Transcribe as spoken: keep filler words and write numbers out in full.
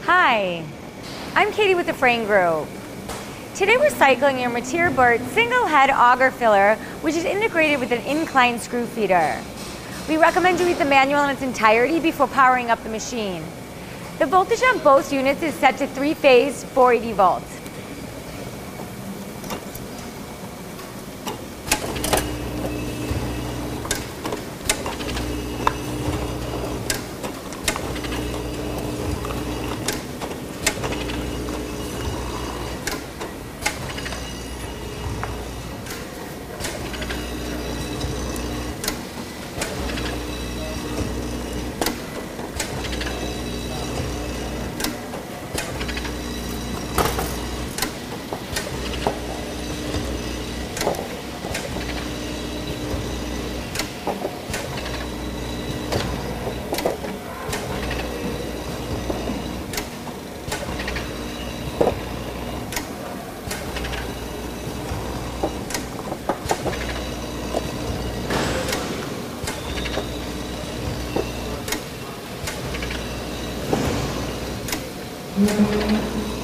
Hi, I'm Katie with the Frain Group. Today we're cycling your Mateer Burt single head auger filler, which is integrated with an incline screw feeder. We recommend you read the manual in its entirety before powering up the machine. The voltage on both units is set to three phase four eighty volts. Mm-hmm.